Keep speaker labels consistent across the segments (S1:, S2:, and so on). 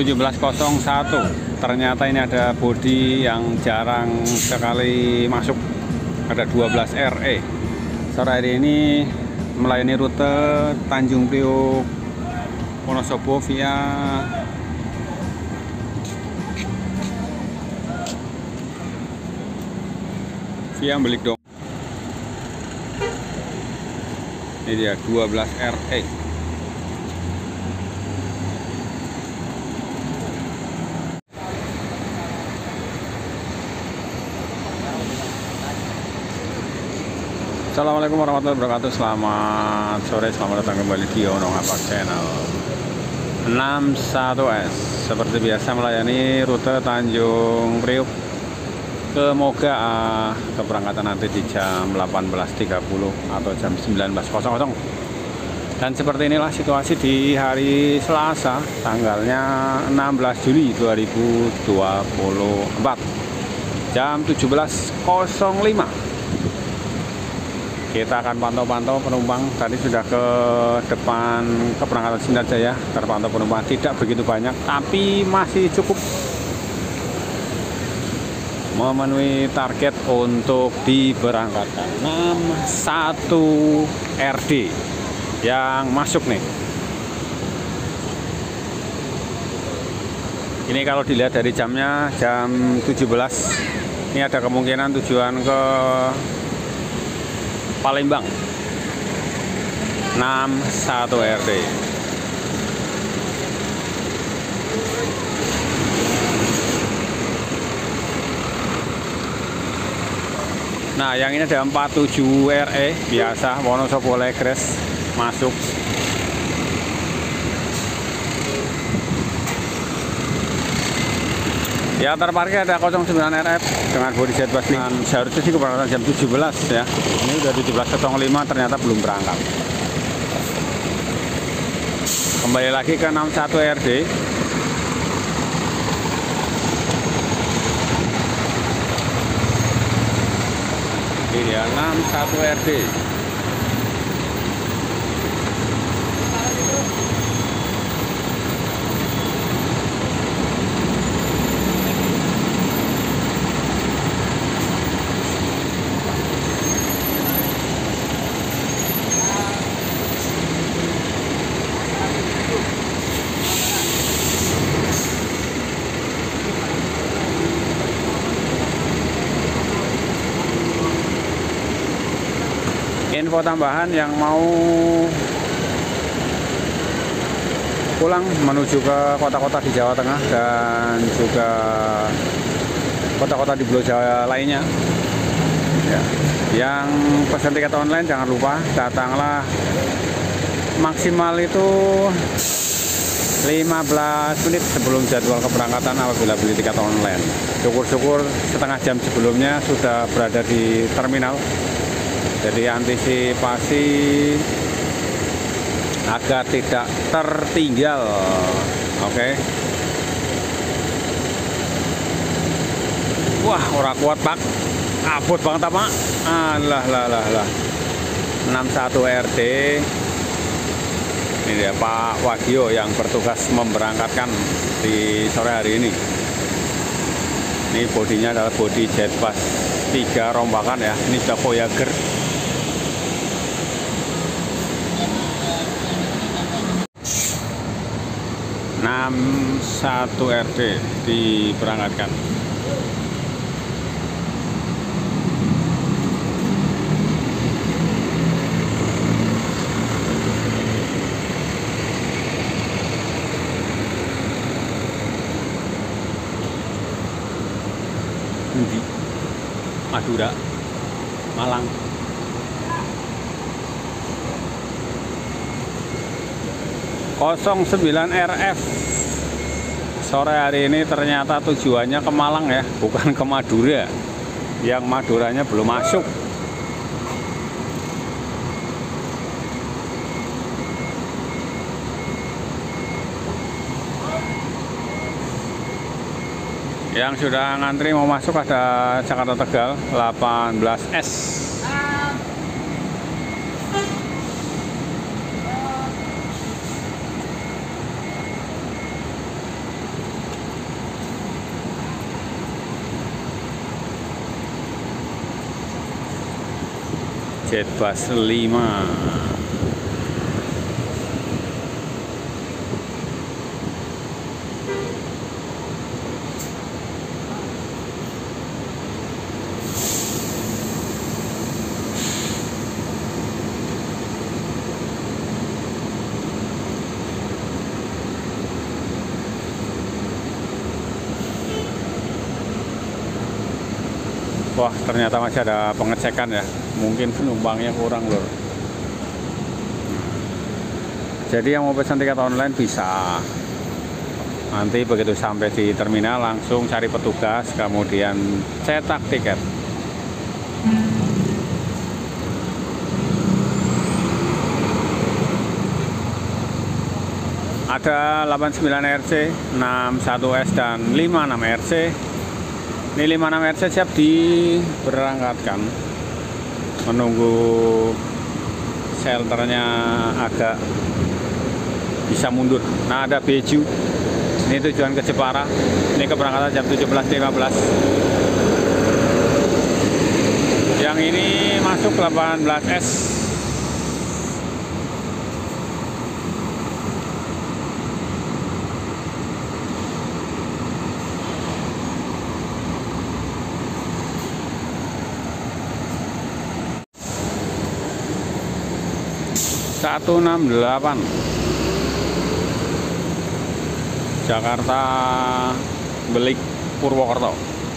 S1: 1701. Ternyata ini ada bodi yang jarang sekali masuk, ada 12 RE. Sore hari ini melayani rute Tanjung Priok Wonosobo via Belikdong. Ini dia 12 RE. Assalamualaikum warahmatullahi wabarakatuh. Selamat sore, selamat datang kembali di Ono Ngapak Channel. 61S seperti biasa melayani rute Tanjung Priok ke Moga. Keberangkatan nanti di jam 18.30 atau jam 19.00. Dan seperti inilah situasi di hari Selasa tanggalnya 16 Juli 2024 jam 17.05. Kita akan pantau-pantau penumpang. Tadi sudah ke depan keberangkatan Sinarjaya, terpantau penumpang tidak begitu banyak, tapi masih cukup memenuhi target untuk diberangkatkan. 61 RD yang masuk nih. Ini kalau dilihat dari jamnya, jam 17. Ini ada kemungkinan tujuan ke Palembang. 61 RD. Nah, yang ini ada 47 RE biasa Wonosobo Legres masuk. Ya, terparkir ada 09 RF dengan bodi jet bus. Seharusnya sih keberangkatan jam 17 ya. Ini udah 17.05, ternyata belum berangkat. Kembali lagi ke 61 RD. Ini dia 61 RD. Info tambahan yang mau pulang menuju ke kota-kota di Jawa Tengah dan juga kota-kota di Pulau Jawa lainnya ya. Yang pesan tiket online jangan lupa datanglah maksimal itu 15 menit sebelum jadwal keberangkatan apabila beli tiket online. Syukur-syukur setengah jam sebelumnya sudah berada di terminal. Jadi antisipasi agar tidak tertinggal. Oke. Wah, ora kuat Pak. Abot banget Pak. Alah. 61 RD. Ini dia Pak Wagio yang bertugas memberangkatkan di sore hari ini. Ini bodinya adalah bodi jet bus 3 rombakan ya. Ini sudah Voyager. 61 RD diberangkatkan. Madura, Malang. Kosong 9 RF sore hari ini ternyata tujuannya ke Malang ya, bukan ke Madura. Yang Maduranya belum masuk. Yang sudah ngantri mau masuk ada Jakarta Tegal 18S. Jetbus 5. Wah, ternyata masih ada pengecekan ya. Mungkin penumpangnya kurang lur. Jadi yang mau pesan tiket online bisa. Nanti begitu sampai di terminal langsung cari petugas, kemudian cetak tiket. Ada 89 RC, 61S dan 56 RC. Ini 56 RC siap diberangkatkan. Menunggu shelternya agak bisa mundur. Nah, ada Beju. Ini tujuan ke Jepara. Ini keberangkatan jam 17.15. Yang ini masuk 18S. Satu 168 Jakarta Belik Purwokerto.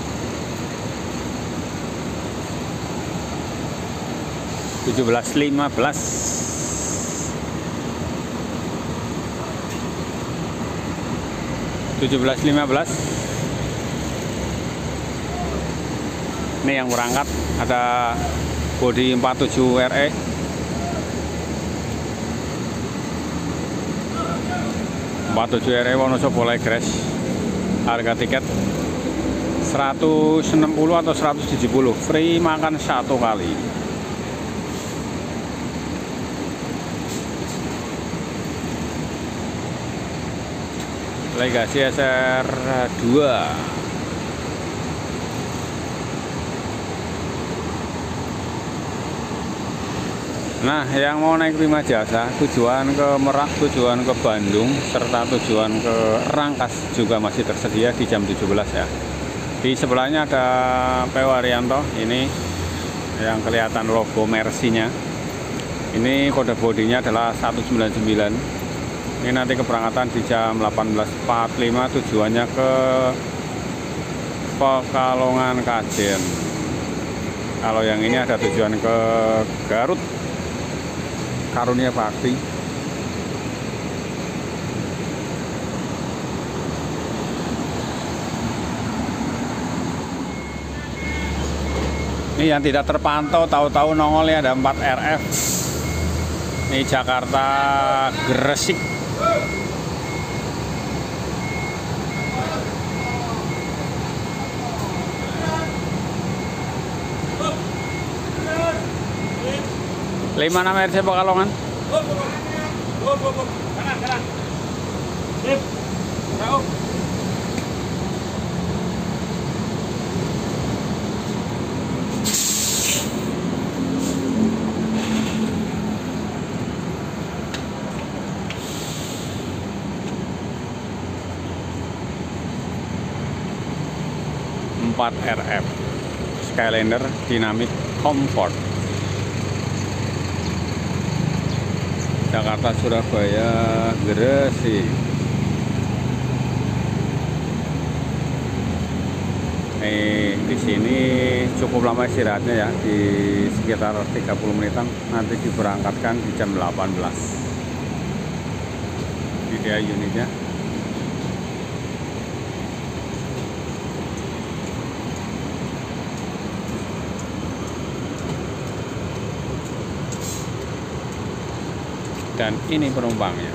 S1: Tujuh belas lima belas. Ini yang berangkat ada bodi 47 RE. Wonosobo Legres. Harga tiket 160 atau 170, free makan satu kali. Legasi SR2. Nah, yang mau naik Prima Jasa, tujuan ke Merak, tujuan ke Bandung, serta tujuan ke Rangkas juga masih tersedia di jam 17 ya. Di sebelahnya ada PO Arianto, ini yang kelihatan logo Mercy-nya. Ini kode bodinya adalah 199. Ini nanti keberangkatan di jam 18.45, tujuannya ke Pekalongan Kajen. Kalau yang ini ada tujuan ke Garut, Karunia Bakti. Ini yang tidak terpantau, tahu-tahu nongolnya ada 4 RF. Ini Jakarta Gresik. Lima 6 RC Pekalongan. Sip. Tahu. Empat RF Skylander Dynamic Comfort. Jakarta Surabaya Gresik. Di sini cukup lama istirahatnya ya, di sekitar 30 menitan. Nanti diberangkatkan di jam 18. Ini dia unitnya. Dan ini penumpangnya.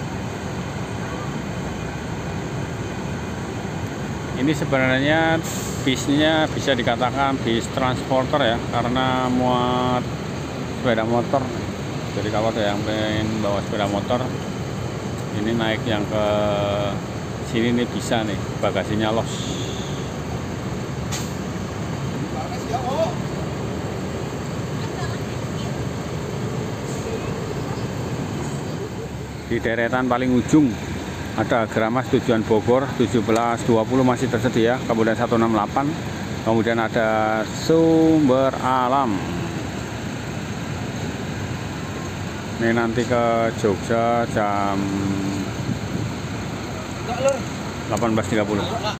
S1: Ini sebenarnya bisnya bisa dikatakan bis transporter ya, karena muat sepeda motor. Jadi kalau ada yang pengen bawa sepeda motor, ini naik yang ke sini nih bisa nih, bagasinya los. Di deretan paling ujung ada Gramas tujuan Bogor 1720 masih tersedia, kemudian 168, kemudian ada Sumber Alam. Ini nanti ke Jogja jam 18.30.